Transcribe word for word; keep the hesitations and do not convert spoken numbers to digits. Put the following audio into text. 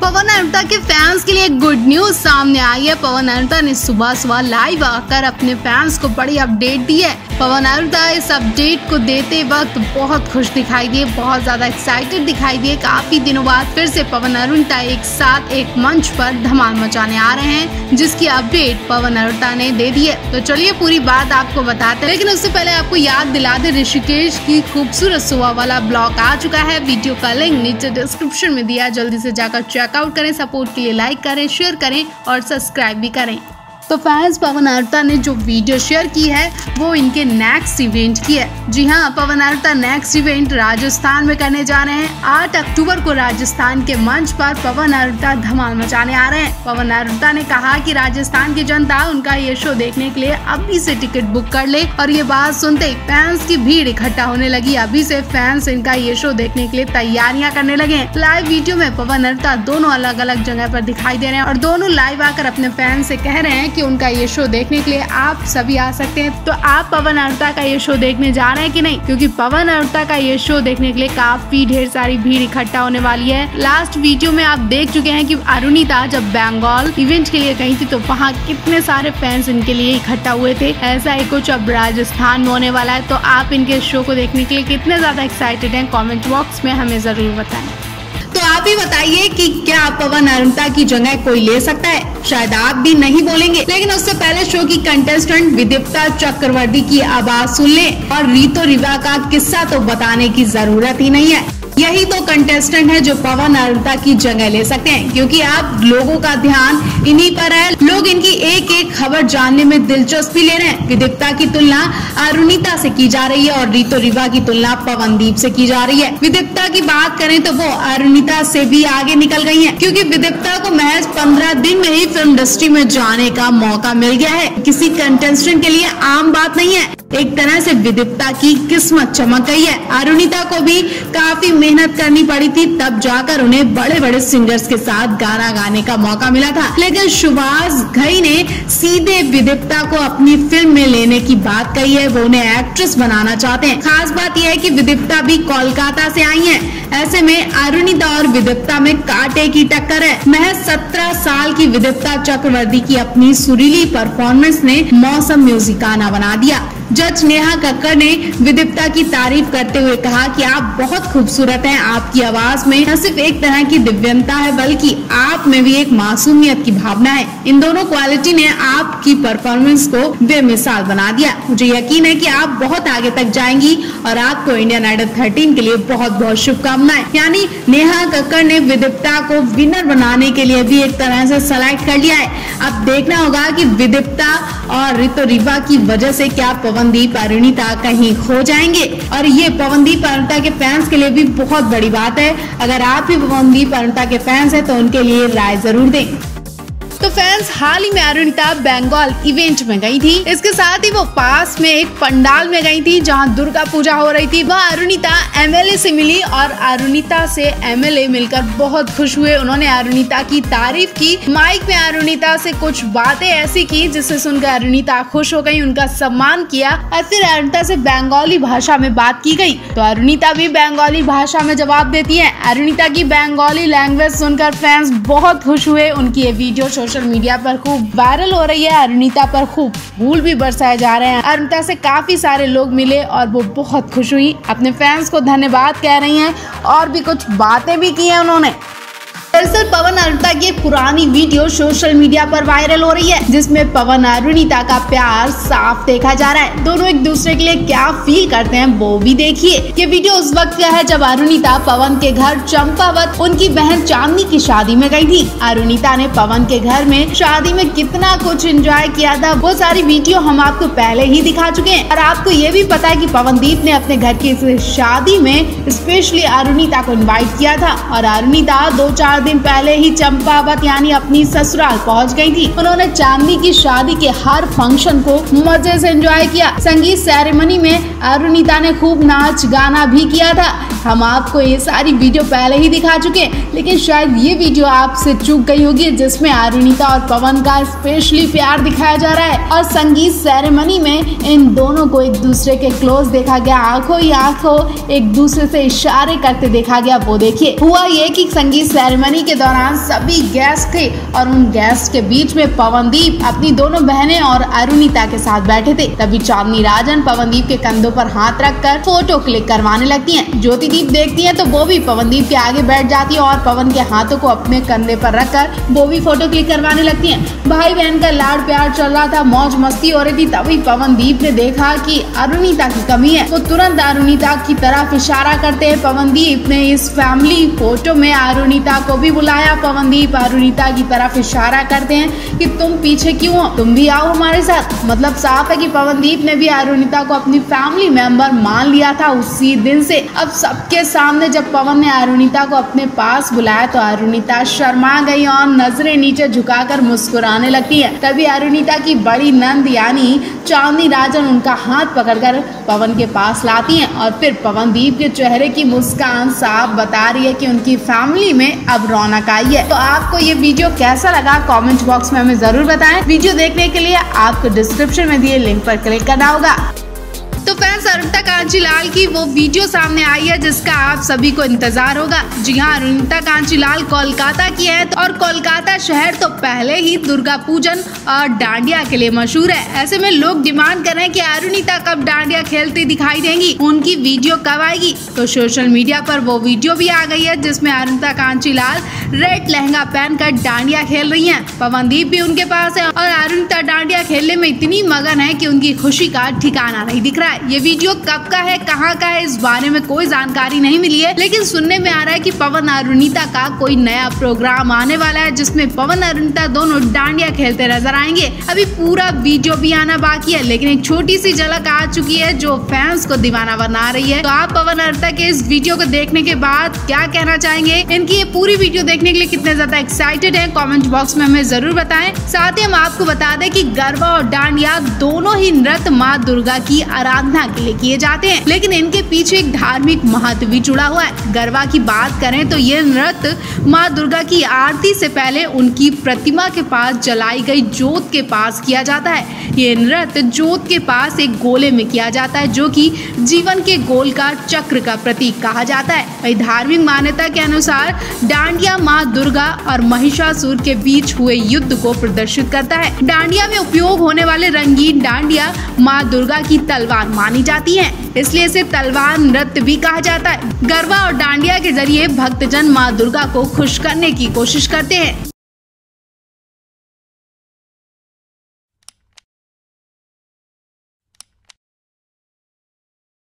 पवन अरुणता के फैंस के लिए एक गुड न्यूज सामने आई है। पवन अरुणता ने सुबह सुबह लाइव आकर अपने फैंस को बड़ी अपडेट दी है। पवन अरुणता इस अपडेट को देते वक्त बहुत खुश दिखाई दिए, बहुत ज्यादा एक्साइटेड दिखाई दिए। काफी दिनों बाद फिर से पवन अरुणता एक साथ एक मंच पर धमाल मचाने आ रहे हैं, जिसकी अपडेट पवन अरुणता ने दे दी है। तो चलिए पूरी बात आपको बताते हैं, लेकिन उससे पहले आपको याद दिला दे, ऋषिकेश की खूबसूरत सुबह वाला ब्लॉग आ चुका है। वीडियो का लिंक नीचे डिस्क्रिप्शन में दिया, जल्दी से जाकर चेकआउट करें। सपोर्ट के लिए लाइक करें, शेयर करें और सब्सक्राइब भी करें। तो फैंस, पवन अरुणता ने जो वीडियो शेयर की है वो इनके नेक्स्ट इवेंट की है। जी हाँ, पवन अरुणता नेक्स्ट इवेंट राजस्थान में करने जा रहे हैं। आठ अक्टूबर को राजस्थान के मंच पर पवन अरुणता धमाल मचाने आ रहे हैं। पवन अरुणता ने कहा कि राजस्थान की जनता उनका ये शो देखने के लिए अभी से टिकट बुक कर ले, और ये बात सुनते ही फैंस की भीड़ इकट्ठा होने लगी। अभी से फैंस इनका ये शो देखने के लिए तैयारियां करने लगे। लाइव वीडियो में पवन अरुणता दोनों अलग अलग जगह पर दिखाई दे रहे हैं और दोनों लाइव आकर अपने फैंस से कह रहे हैं कि उनका ये शो देखने के लिए आप सभी आ सकते हैं। तो आप पवन अरुणता का ये शो देखने जा रहे हैं कि नहीं? क्योंकि पवन अरुणता का ये शो देखने के लिए काफी ढेर सारी भीड़ इकट्ठा होने वाली है। लास्ट वीडियो में आप देख चुके हैं कि अरुणिता जब बंगाल इवेंट के लिए गई थी तो वहाँ कितने सारे फैंस इनके लिए इकट्ठा हुए थे। ऐसा ही कुछ अब राजस्थान में होने वाला है। तो आप इनके शो को देखने के लिए कितने ज्यादा एक्साइटेड हैं, कमेंट बॉक्स में हमें जरूर बताएं। तो आप ही बताइए कि क्या पवन अरुणता की जगह कोई ले सकता है? शायद आप भी नहीं बोलेंगे, लेकिन उससे पहले शो की कंटेस्टेंट विदिप्ता चक्रवर्ती की आवाज सुन लें। और रीतो रिवा का किस्सा तो बताने की जरूरत ही नहीं है। यही तो कंटेस्टेंट है जो पवन अरुणता की जगह ले सकते हैं, क्योंकि अब लोगों का ध्यान इन्हीं पर है। लोग इनकी एक एक खबर जानने में दिलचस्पी ले रहे हैं। विदिप्ता की तुलना अरुणिता से की जा रही है और रीतो रिवा की तुलना पवनदीप से की जा रही है। विदिप्ता की बात करें तो वो अरुणिता से भी आगे निकल गई हैं, क्योंकि विदिप्ता को महज पंद्रह दिन में ही फिल्म इंडस्ट्री में जाने का मौका मिल गया है। किसी कंटेस्टेंट के लिए आम बात नहीं है। एक तरह से विदिप्ता की किस्मत चमक गई है। अरुणिता को भी काफी मेहनत करनी पड़ी थी, तब जाकर उन्हें बड़े बड़े सिंगर्स के साथ गाना गाने का मौका मिला था। लेकिन सुभाष घई ने सीधे विदिप्ता को अपनी फिल्म में लेने की बात कही है। वो उन्हें एक्ट्रेस बनाना चाहते हैं। खास बात यह है कि विदिप्ता भी कोलकाता से आई है। ऐसे में अरुणिता और विदिप्ता में कांटे की टक्कर है। महज सत्रह साल की विदिप्ता चक्रवर्ती की अपनी सुरीली परफॉर्मेंस ने मौसम म्यूजिक गाना बना दिया। जज नेहा कक्कड़ ने विदिप्ता की तारीफ करते हुए कहा कि आप बहुत खूबसूरत हैं। आपकी आवाज में न सिर्फ एक तरह की दिव्यता है, बल्कि आप में भी एक मासूमियत की भावना है। इन दोनों क्वालिटी ने आपकी परफॉर्मेंस को बेमिसाल बना दिया। मुझे यकीन है कि आप बहुत आगे तक जाएंगी और आपको इंडियन आइडल थर्टीन के लिए बहुत बहुत शुभकामनाएं। यानी नेहा कक्कड़ ने विदिप्ता को विनर बनाने के लिए भी एक तरह से सेलेक्ट कर लिया है। अब देखना होगा कि विदिप्ता और ऋतु रिवा की वजह से क्या पवनदीप अरुणिता कहीं खो जाएंगे। और ये पवनदीप अरुणिता के फैंस के लिए भी बहुत बड़ी बात है। अगर आप भी पवनदीप अरुणिता के फैंस हैं तो उनके लिए राय जरूर दें। तो फैंस, हाल ही में अरुणिता बंगाल इवेंट में गई थी। इसके साथ ही वो पास में एक पंडाल में गई थी जहां दुर्गा पूजा हो रही थी। वह अरुणिता एमएलए से मिली और अरुणिता से एमएलए मिलकर बहुत खुश हुए। उन्होंने अरुणिता की तारीफ की। माइक में अरुणिता से कुछ बातें ऐसी की जिससे सुनकर अरुणिता खुश हो गई, उनका सम्मान किया और फिर अरुणिता से बंगाली भाषा में बात की गई। तो अरुणिता भी बंगाली भाषा में जवाब देती है। अरुणिता की बंगाली लैंग्वेज सुनकर फैंस बहुत खुश हुए। उनकी ये वीडियो सोशल मीडिया पर खूब वायरल हो रही है। अरुणिता पर खूब फूल भी बरसाए जा रहे हैं। अरुणिता से काफी सारे लोग मिले और वो बहुत खुश हुई, अपने फैंस को धन्यवाद कह रही हैं और भी कुछ बातें भी की हैं उन्होंने। दरअसल पवन अरुणिता की पुरानी वीडियो सोशल मीडिया पर वायरल हो रही है, जिसमें पवन अरुणिता का प्यार साफ देखा जा रहा है। दोनों एक दूसरे के लिए क्या फील करते हैं वो भी देखिए। ये वीडियो उस वक्त का है जब अरुणिता पवन के घर चंपावत उनकी बहन चांदनी की शादी में गई थी। अरुणिता ने पवन के घर में शादी में कितना कुछ एंजॉय किया था, वो सारी वीडियो हम आपको पहले ही दिखा चुके हैं। और आपको ये भी पता है कि पवनदीप ने अपने घर की इस शादी में स्पेशली अरुणिता को इन्वाइट किया था और अरुणिता दो चार दिन पहले ही चंपावत यानी अपनी ससुराल पहुंच गई थी। उन्होंने चांदनी की शादी के हर फंक्शन को मजे से एंजॉय किया। संगीत सेरेमनी में अरुणिता ने खूब नाच गाना भी किया था। हम आपको ये सारी वीडियो पहले ही दिखा चुके हैं, लेकिन शायद ये वीडियो आपसे चूक गई होगी जिसमें अरुणिता और पवन का स्पेशली प्यार दिखाया जा रहा है और संगीत सेरेमनी में इन दोनों को एक दूसरे के क्लोज देखा गया, आंखों ही आंखों एक दूसरे से इशारे करते देखा गया। वो देखिए, हुआ ये कि संगीत सेरेमनी करनी के दौरान सभी गेस्ट थे और उन गेस्ट के बीच में पवनदीप अपनी दोनों बहनें और अरुणिता के साथ बैठे थे। तभी चांदनी राजन पवनदीप के कंधों पर हाथ रखकर फोटो क्लिक करवाने लगती हैं। ज्योतिदीप देखती है तो वो भी पवनदीप के आगे बैठ जाती है और पवन के हाथों को अपने कंधे पर रखकर वो भी फोटो क्लिक करवाने लगती हैं। भाई बहन का लाड़ प्यार चल रहा था, मौज मस्ती हो रही थी। तभी पवनदीप ने देखा कि अरुणिता की कमी है, तो तुरंत अरुणिता की तरफ इशारा करते हैं। पवनदीप ने इस फैमिली फोटो में अरुणिता को भी बुलाया। पवनदीप अरुणिता की तरफ इशारा करते हैं कि तुम पीछे क्यों हो, तुम भी आओ हमारे साथ। मतलब साफ है कि पवनदीप ने भी अरुणिता को अपनी फैमिली मेंबर मान लिया था उसी दिन से। अब सबके सामने जब पवन ने अरुणिता को अपने पास बुलाया तो अरुणिता शर्मा गई और नजरें नीचे झुकाकर मुस्कुराने लगती है। तभी अरुणिता की बड़ी नंद यानी चांदनी राजन उनका हाथ पकड़कर पवन के पास लाती हैं और फिर पवनदीप के चेहरे की मुस्कान साफ बता रही है कि उनकी फैमिली में अब रौनक आई है। तो आपको ये वीडियो कैसा लगा कमेंट बॉक्स में हमें जरूर बताएं। वीडियो देखने के लिए आपको डिस्क्रिप्शन में दिए लिंक पर क्लिक करना होगा। तो फैंस, अरुणिता कांचीलाल की वो वीडियो सामने आई है जिसका आप सभी को इंतजार होगा। जी हाँ, अरुणिता कांचीलाल कोलकाता की है और कोलकाता शहर तो पहले ही दुर्गा पूजन और डांडिया के लिए मशहूर है। ऐसे में लोग डिमांड कर रहे हैं कि अरुणिता कब डांडिया खेलती दिखाई देंगी, उनकी वीडियो कब आएगी। तो सोशल मीडिया पर वो वीडियो भी आ गई है जिसमें अरुणिता कांचीलाल रेड लहंगा पहनकर डांडिया खेल रही है। पवनदीप भी उनके पास है और अरुणिता डांडिया खेलने में इतनी मगन है कि उनकी खुशी का ठिकाना नहीं दिख रहा है। ये वीडियो कब का है, कहाँ का है, इस बारे में कोई जानकारी नहीं मिली है, लेकिन सुनने में आ रहा है कि पवन अरुणिता का कोई नया प्रोग्राम आने वाला है जिसमें पवन अरुणिता दोनों डांडिया खेलते नजर आएंगे। अभी पूरा वीडियो भी आना बाकी है, लेकिन एक छोटी सी झलक आ चुकी है जो फैंस को दीवाना बना रही है। तो आप पवन अरुणिता के इस वीडियो को देखने के बाद क्या कहना चाहेंगे, इनकी ये पूरी वीडियो देखने के लिए कितने ज्यादा एक्साइटेड है, कमेंट बॉक्स में हमें जरूर बताएं। साथ ही हम आपको बता दें कि गरबा और डांडिया दोनों ही नृत्य माँ दुर्गा की आराधना के लिए किए जाते हैं, लेकिन इनके पीछे एक धार्मिक महत्व भी जुड़ा हुआ है। गरबा की बात करें तो ये नृत्य माँ दुर्गा की आरती से पहले उनकी प्रतिमा के पास जलाई गई जोत के पास किया जाता है। ये नृत्य जोत के पास एक गोले में किया जाता है जो कि जीवन के गोल का चक्र का प्रतीक कहा जाता है। वही धार्मिक मान्यता के अनुसार डांडिया माँ दुर्गा और महिषासुर के बीच हुए युद्ध को प्रदर्शित करता है। डांडिया में उपयोग होने वाले रंगीन डांडिया माँ दुर्गा की तलवार मानी जाती है, इसलिए इसे तलवार नृत्य भी कहा जाता है। गरबा और डांडिया के जरिए भक्तजन माँ दुर्गा को खुश करने की कोशिश करते हैं।